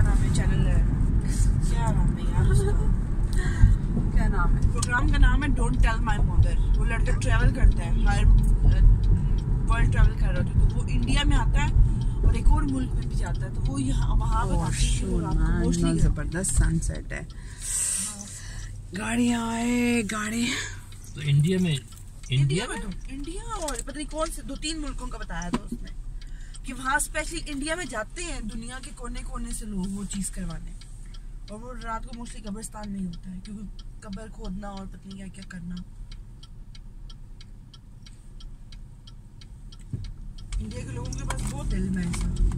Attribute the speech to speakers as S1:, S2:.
S1: क्या नाम है चैनल है, क्या नाम है यार उसका,
S2: क्या नाम है
S1: प्रोग्राम का नाम है डोंट टेल माय मदर। वो लड़का ट्रैवल करता है, हर वर्ल्ड ट्रैवल कर रहा था, तो वो इंडिया में आता है और एक और मुल्क में भी जाता है, तो वो यहाँ वहाँ मोस्टली
S2: जबरदस्त सनसेट है। गाड़ियाँ आए गाड़ी
S3: तो इंडिया में
S1: इंडिया और पता नहीं कौन से 2-3 मुल्कों का बताया था उसने कि वहाँ स्पेशली इंडिया में जाते हैं दुनिया के कोने कोने से लोग वो चीज़ करवाने, और वो रात को मोस्टली कब्रिस्तान में ही होता है, क्योंकि कब्र खोदना और पता नहीं क्या क्या करना। इंडिया के लोगों के पास बहुत इल्म है ऐसा।